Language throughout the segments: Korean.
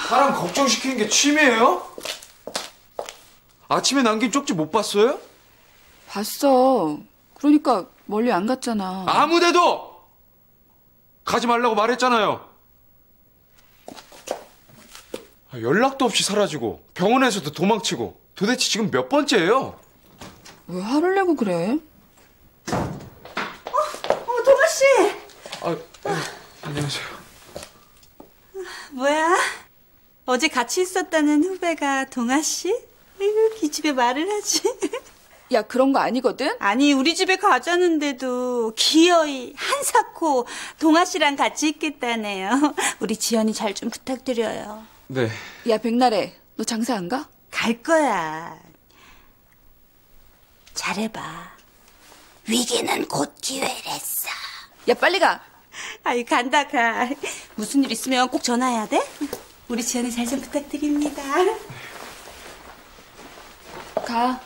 사람 걱정시키는 게 취미예요? 아침에 남긴 쪽지 못 봤어요? 봤어. 그러니까 멀리 안 갔잖아. 아무데도! 가지 말라고 말했잖아요. 연락도 없이 사라지고 병원에서도 도망치고 도대체 지금 몇 번째예요? 왜 화를 내고 그래? 동아씨! 안녕하세요. 뭐야? 어제 같이 있었다는 후배가 동아씨? 아이고, 기집애 말을 하지. 야, 그런 거 아니거든? 아니, 우리 집에 가자는데도 기어이 한사코 동아씨랑 같이 있겠다네요. 우리 지연이 잘 좀 부탁드려요. 네. 야, 백나래, 너 장사 안 가? 갈 거야. 잘해봐. 위기는 곧 기회랬어. 야, 빨리 가. 아이, 간다, 가. 무슨 일 있으면 꼭 전화해야 돼? 우리 지연이 잘 좀 부탁드립니다. 가.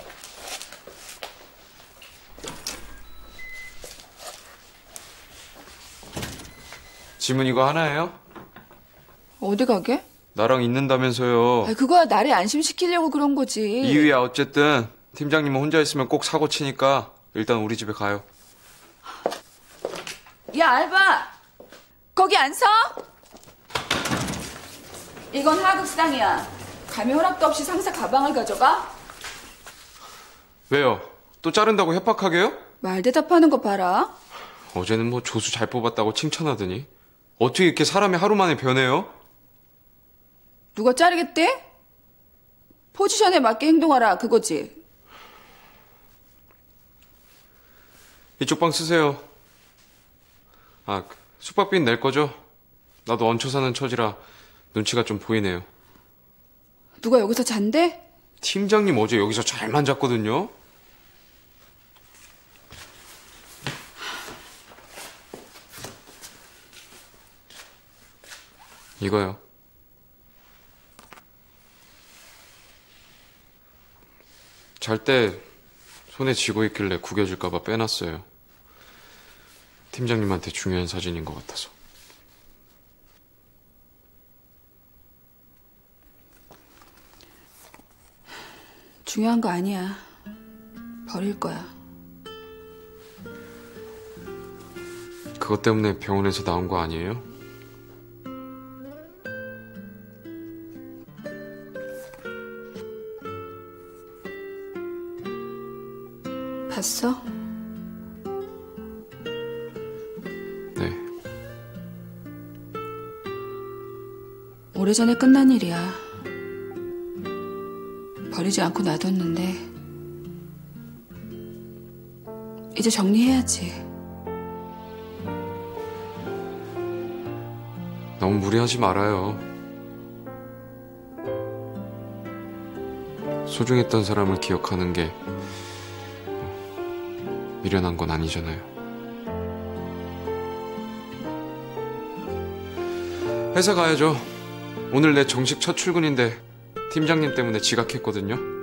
지문 이거 하나예요? 어디 가게? 나랑 있는다면서요. 아, 그거야 나를 안심시키려고 그런 거지. 이유야 어쨌든 팀장님은 혼자 있으면 꼭 사고 치니까 일단 우리 집에 가요. 야, 알바! 거기 안 서? 이건 하극상이야. 감히 허락도 없이 상사 가방을 가져가? 왜요? 또 자른다고 협박하게요? 말 대답하는 거 봐라. 어제는 뭐 조수 잘 뽑았다고 칭찬하더니 어떻게 이렇게 사람이 하루 만에 변해요? 누가 자르겠대? 포지션에 맞게 행동하라, 그거지. 이쪽 방 쓰세요. 숙박비는 낼 거죠? 나도 얹혀 사는 처지라 눈치가 좀 보이네요. 누가 여기서 잔대? 팀장님 어제 여기서 잘만 잤거든요. 이거요. 잘 때 손에 쥐고 있길래 구겨질까봐 빼놨어요. 팀장님한테 중요한 사진인 것 같아서. 중요한 거 아니야. 버릴 거야. 그것 때문에 병원에서 나온 거 아니에요? 봤어? 네. 오래전에 끝난 일이야. 버리지 않고 놔뒀는데 이제 정리해야지. 너무 무리하지 말아요. 소중했던 사람을 기억하는 게 미련한 건 아니잖아요. 회사 가야죠. 오늘 내 정식 첫 출근인데 팀장님 때문에 지각했거든요.